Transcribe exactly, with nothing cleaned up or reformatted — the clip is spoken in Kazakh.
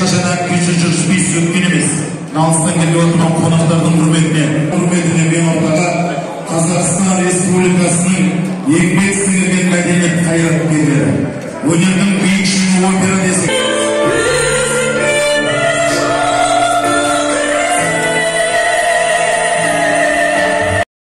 ешқашан әккенше жүріспейсіз өткен емес. Алыстан келген отырған қонақтардың құрметіне, құрметіне мен ортаға Қазақстан Республикасының еңбек